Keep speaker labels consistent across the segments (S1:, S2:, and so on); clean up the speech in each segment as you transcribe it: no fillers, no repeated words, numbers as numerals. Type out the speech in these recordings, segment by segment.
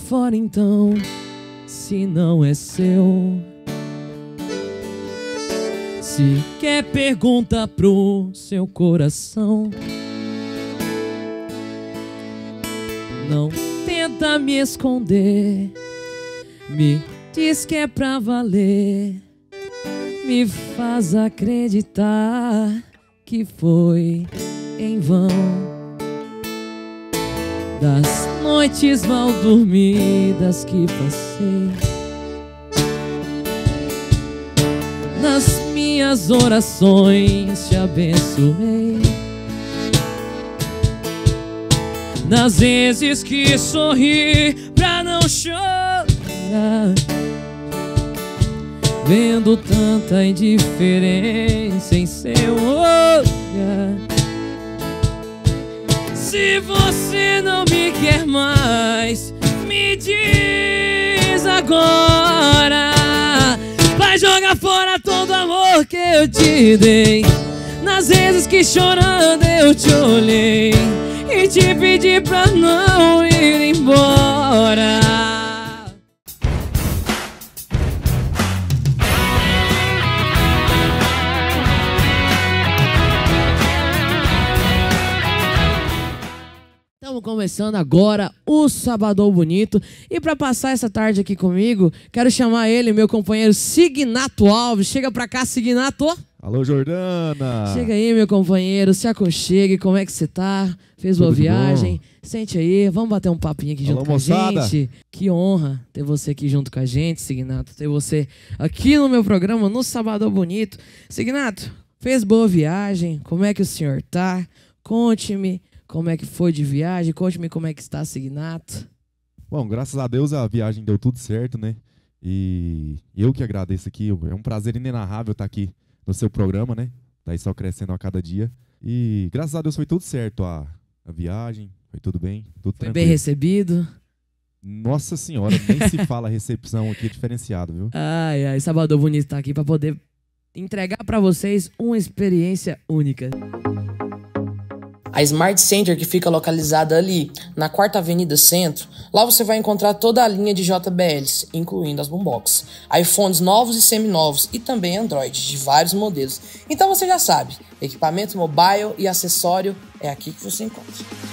S1: fora então, se não é seu. Se quer, pergunta pro seu coração. Não tenta me esconder, me diz que é pra valer. Me faz acreditar que foi em vão. Das noites mal dormidas que passei, nas minhas orações te abençoei. Nas vezes que sorri pra não chorar, vendo tanta indiferença em seu olhar. Se você não me quer mais, me diz agora. Vai jogar fora todo o amor que eu te dei. Nas vezes que chorando eu te olhei e te pedi pra não ir embora. Estamos começando agora o Sabadão Bonito. E para passar essa tarde aqui comigo, quero chamar ele, meu companheiro Signato Alves. Chega pra cá, Signato.
S2: Alô, Jordana.
S1: Chega aí, meu companheiro, se aconchegue. Como é que você tá? Fez boa viagem? Sente aí, vamos bater um papinho aqui junto com a gente. Que honra ter você aqui junto com a gente, Signato. Ter você aqui no meu programa, no Sabadão Bonito. Signato, fez boa viagem? Como é que o senhor tá? Conte-me. Como é que foi de viagem? Conte-me como é que está, Signato.
S2: Bom, graças a Deus a viagem deu tudo certo, né? E eu que agradeço aqui. É um prazer inenarrável estar aqui no seu programa, né? Tá aí só crescendo a cada dia. E graças a Deus foi tudo certo. A viagem, foi tudo bem, tudo
S1: foi
S2: tranquilo.
S1: Bem recebido?
S2: Nossa senhora, nem se fala recepção aqui, é diferenciado, viu?
S1: Ai, ai, Sabadão Bonito tá aqui para poder entregar para vocês uma experiência única.
S3: A Smart Center, que fica localizada ali na 4ª Avenida Centro, lá você vai encontrar toda a linha de JBLs, incluindo as boombox, iPhones novos e seminovos e também Android de vários modelos. Então você já sabe, equipamento mobile e acessório é aqui que você encontra.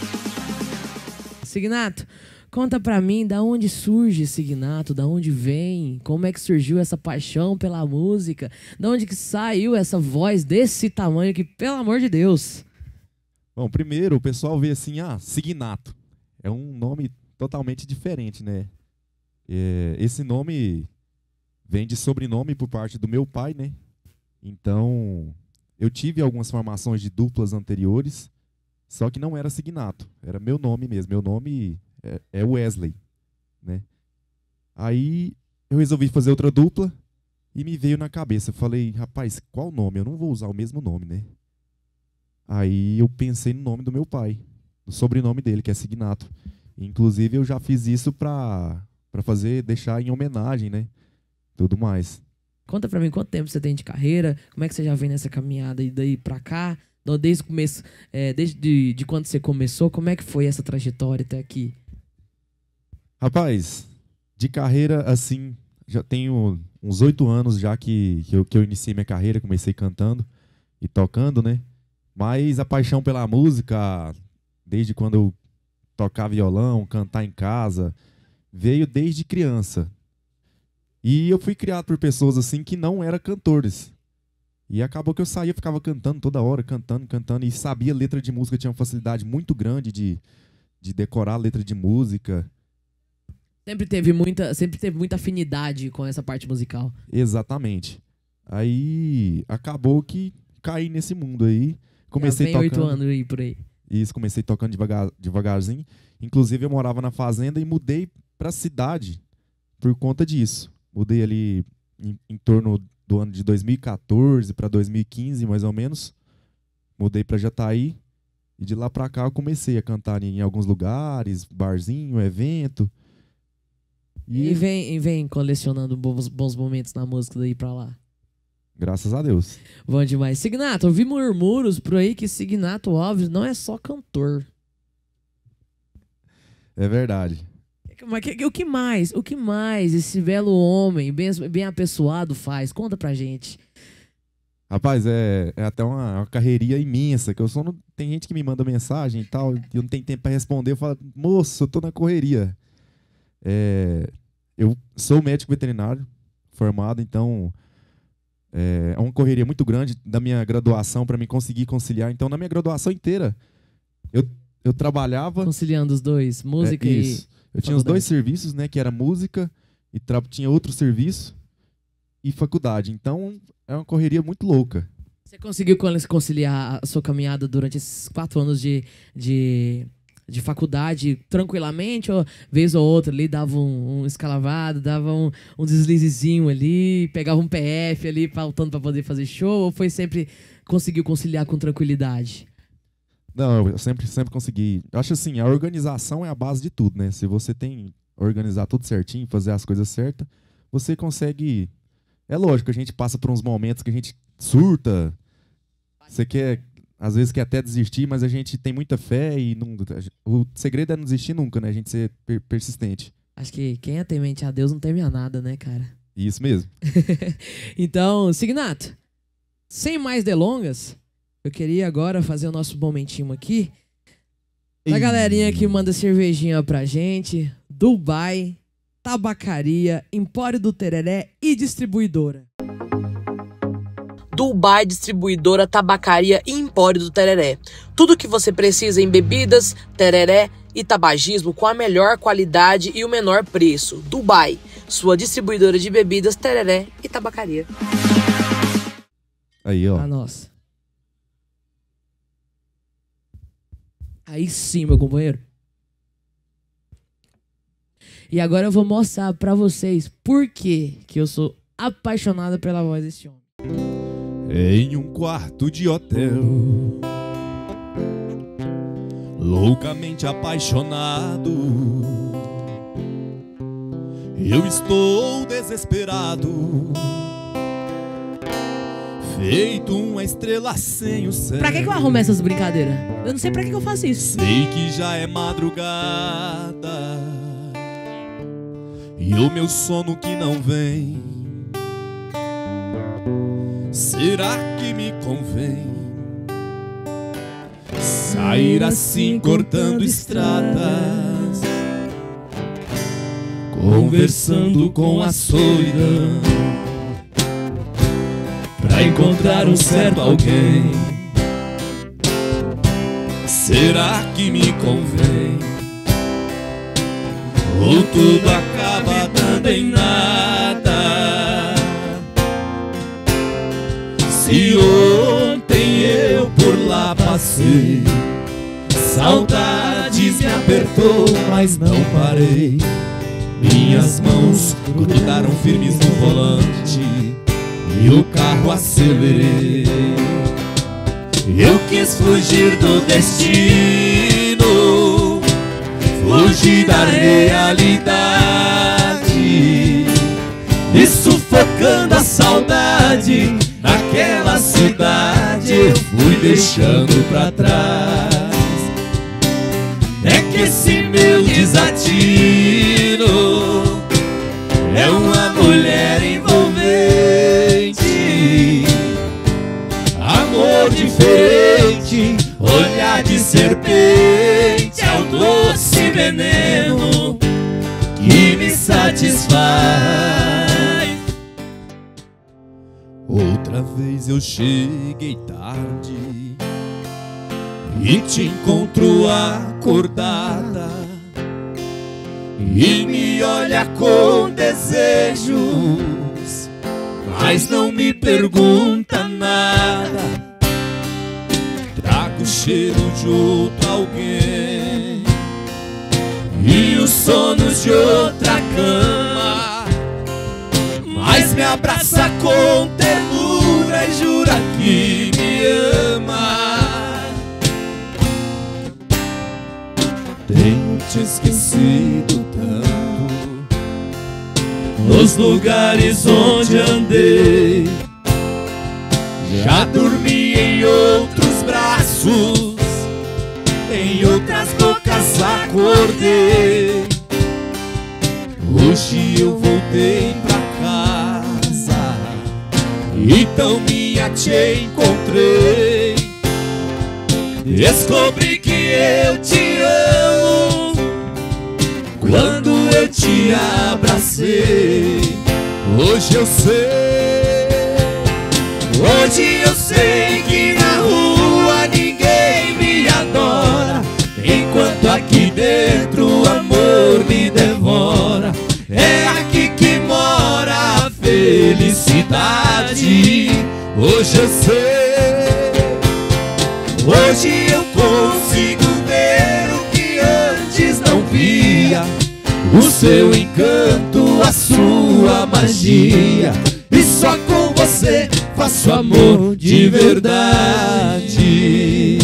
S1: Signato, conta pra mim da onde surge Signato, da onde vem, como é que surgiu essa paixão pela música, da onde que saiu essa voz desse tamanho que, pelo amor de Deus...
S2: Bom, primeiro o pessoal vê assim, Signato. É um nome totalmente diferente, né? Esse nome vem de sobrenome por parte do meu pai, né? Então, eu tive algumas formações de duplas anteriores, só que não era Signato, era meu nome mesmo. Meu nome é Wesley, né? Aí eu resolvi fazer outra dupla e me veio na cabeça. Eu falei, rapaz, qual nome? Eu não vou usar o mesmo nome, né? Aí eu pensei no nome do meu pai, no sobrenome dele, que é Signato. Inclusive eu já fiz isso pra deixar em homenagem, né? Tudo mais.
S1: Conta pra mim quanto tempo você tem de carreira, como é que você já vem nessa caminhada e daí pra cá, desde o começo, desde quando você começou, como é que foi essa trajetória até aqui?
S2: Rapaz, de carreira assim, já tenho uns 8 anos já que eu iniciei minha carreira, comecei cantando e tocando, né? Mas a paixão pela música, desde quando eu tocar violão, cantar em casa, veio desde criança. E eu fui criado por pessoas assim que não eram cantores. E acabou que eu saía, ficava cantando toda hora, cantando, e sabia letra de música, tinha uma facilidade muito grande de decorar letra de música.
S1: Sempre teve muita afinidade com essa parte musical.
S2: Exatamente. Aí acabou que caí nesse mundo aí. Comecei
S1: tocando. 8
S2: tocando,
S1: anos aí por aí.
S2: Isso, comecei tocando devagarzinho. Inclusive eu morava na fazenda e mudei pra cidade por conta disso. Mudei ali em torno do ano de 2014 para 2015, mais ou menos. Mudei pra Jataí. E de lá pra cá eu comecei a cantar em alguns lugares, barzinho, evento.
S1: E vem colecionando bons momentos na música daí pra lá.
S2: Graças a Deus.
S1: Bom demais. Signato, eu vi murmúrios por aí que Signato Alves não é só cantor.
S2: É verdade.
S1: O que mais esse belo homem, bem apessoado, faz? Conta pra gente.
S2: Rapaz, é até uma carreirinha imensa, que eu só não... Tem gente que me manda mensagem e tal, e eu não tenho tempo pra responder, eu falo, moço, eu tô na correria. Eu sou médico veterinário, formado, então é uma correria muito grande da minha graduação para mim conseguir conciliar. Então, na minha graduação inteira, eu trabalhava...
S1: Conciliando os dois, música
S2: isso. Eu tinha os dois serviços, né, que era música e tinha outro serviço e faculdade. Então, é uma correria muito louca.
S1: Você conseguiu conciliar a sua caminhada durante esses 4 anos de faculdade tranquilamente? Ou vez ou outra ali dava um escalavado, dava um deslizezinho ali, pegava um PF ali faltando para poder fazer show? Ou foi sempre conseguiu conciliar com tranquilidade?
S2: Não, eu sempre consegui. Eu acho assim, a organização é a base de tudo, né? Se você organizar tudo certinho, fazer as coisas certas, você consegue... É lógico, a gente passa por uns momentos que a gente surta. Você às vezes quer até desistir, mas a gente tem muita fé e o segredo é não desistir nunca, né? A gente ser persistente.
S1: Acho que quem é temente a Deus não teme a nada, né, cara?
S2: Isso mesmo.
S1: Então, Signato, sem mais delongas, eu queria agora fazer o nosso momentinho aqui. Da galerinha que manda cervejinha pra gente, Dubai, Tabacaria, Empório do Tereré e Distribuidora.
S3: Dubai, Distribuidora, Tabacaria e Empório do Tereré. Tudo que você precisa em bebidas, tereré e tabagismo com a melhor qualidade e o menor preço. Dubai, sua distribuidora de bebidas, tereré e tabacaria.
S2: Aí, ó.
S1: A nossa. Aí sim, meu companheiro. E agora eu vou mostrar pra vocês por que eu sou apaixonada pela voz desse homem.
S2: Em um quarto de hotel, loucamente apaixonado, eu estou desesperado, feito uma estrela sem o céu.
S1: Pra que eu arrumo essas brincadeiras? Eu não sei pra que eu faço isso.
S2: Sei que já é madrugada e o meu sono que não vem. Será que me convém sair assim cortando estradas, conversando com a solidão, pra encontrar um certo alguém? Será que me convém? Ou tudo acaba dando em nada? Se ontem eu por lá passei, saudades me apertou, mas não parei. Minhas mãos grudaram firmes no volante e o carro acelerei. Eu quis fugir do destino, fugir da realidade, e sufocando a saudade naquela cidade eu fui deixando pra trás. É que esse meu desatino é uma mulher envolvente, amor diferente, olhar de serpente, é o doce veneno que me satisfaz. Outra vez eu cheguei tarde e te encontro acordada e me olha com desejos, mas não me pergunta nada. Trago o cheiro de outro alguém e os sonos de outra cama, mas me abraça com ternura e jura que me ama. Tenho te esquecido tanto nos lugares onde andei, já dormi em outros braços, em outras bocas acordei. Hoje eu voltei pra casa, então minha te encontrei. Descobri que eu te amo quando eu te abracei. Hoje eu sei que na rua ninguém me adora, enquanto aqui dentro o amor me devora. É aqui que mora a felicidade. Hoje eu sei, hoje eu consigo ver o que antes não via, o seu encanto, a sua magia. E só com você faço amor de verdade.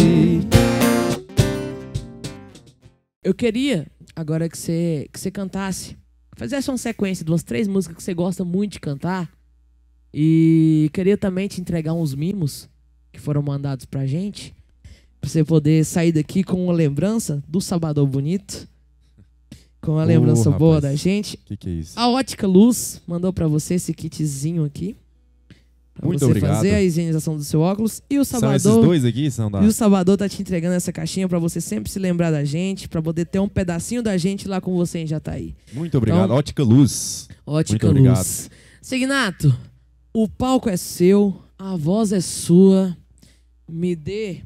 S1: Eu queria agora que você cantasse, fizesse uma sequência de umas 3 músicas que você gosta muito de cantar. E queria também te entregar uns mimos que foram mandados pra gente, pra você poder sair daqui com uma lembrança do Sabadão Bonito, com uma lembrança boa da gente.
S2: Que é isso?
S1: A Ótica Luz mandou pra você esse kitzinho aqui, pra
S2: muito
S1: você
S2: obrigado.
S1: fazer a higienização do seu óculos. E o Sabadão,
S2: são esses dois aqui? São da...
S1: E o Sabadão tá te entregando essa caixinha pra você sempre se lembrar da gente, pra poder ter um pedacinho da gente lá com você em Jataí.
S2: Muito obrigado. Então, Ótica Luz.
S1: Ótica
S2: muito
S1: Luz.
S2: Obrigado.
S1: Signato, o palco é seu, a voz é sua. Me dê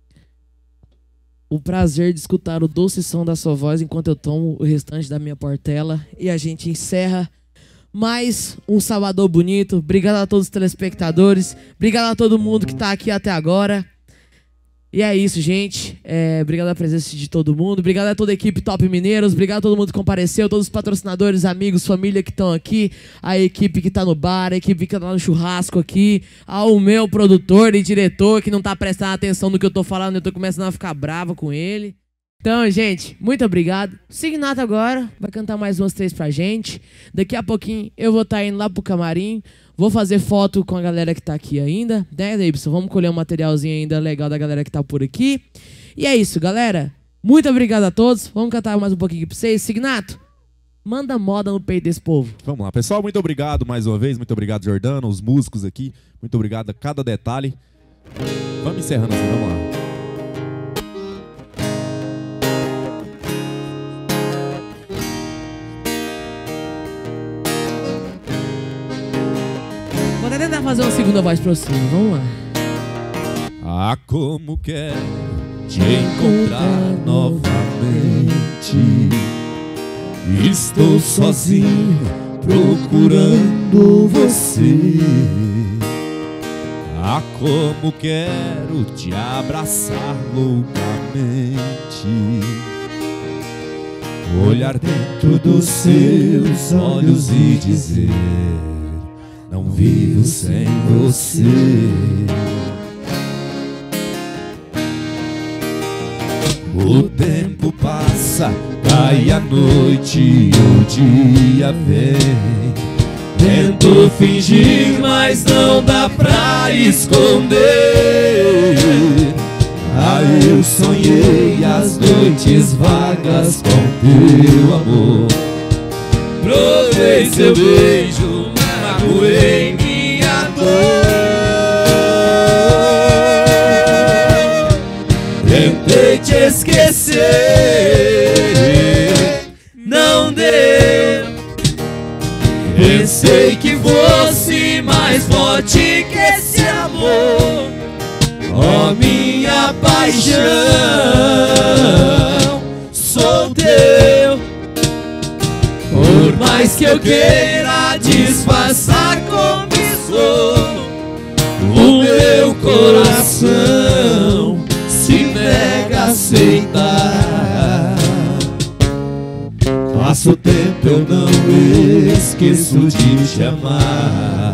S1: o prazer de escutar o doce som da sua voz enquanto eu tomo o restante da minha portela. E a gente encerra mais um Sabadão Bonito. Obrigado a todos os telespectadores. Obrigado a todo mundo que tá aqui até agora. E é isso, gente. Obrigado a presença de todo mundo. Obrigado a toda a equipe Top Mineiros. Obrigado a todo mundo que compareceu. Todos os patrocinadores, amigos, família que estão aqui. A equipe que tá no bar, a equipe que tá no churrasco aqui. Ao meu produtor e diretor que não tá prestando atenção no que eu tô falando. Eu tô começando a ficar brava com ele. Então, gente, muito obrigado. Signato agora vai cantar mais umas 3 pra gente. Daqui a pouquinho eu vou estar indo lá pro camarim. Vou fazer foto com a galera que tá aqui ainda, né, Davidson? Vamos colher um materialzinho ainda legal da galera que tá por aqui. E é isso, galera. Muito obrigado a todos. Vamos cantar mais um pouquinho aqui pra vocês. Signato, manda moda no peito desse povo.
S2: Vamos lá, pessoal. Muito obrigado mais uma vez. Muito obrigado, Jordano, os músicos aqui. Muito obrigado a cada detalhe. Vamos encerrando assim, vamos lá.
S1: Vou tentar fazer uma segunda voz pra você. Vamos lá.
S2: Ah, como quero te encontrar novamente. Estou sozinho procurando você. Ah, como quero te abraçar loucamente. Olhar dentro dos seus olhos e dizer: não vivo sem você. O tempo passa, cai a noite e o dia vem. Tento fingir, mas não dá pra esconder. Ah, eu sonhei as noites vagas com teu amor. Provei seu beijo, magoei minha dor. Tentei te esquecer, não deu. Pensei que fosse mais forte que esse amor. Oh, minha paixão, sou teu. Por mais que eu queira disfarçar como sou, o meu coração se nega a aceitar. Passo o tempo, eu não esqueço de te amar.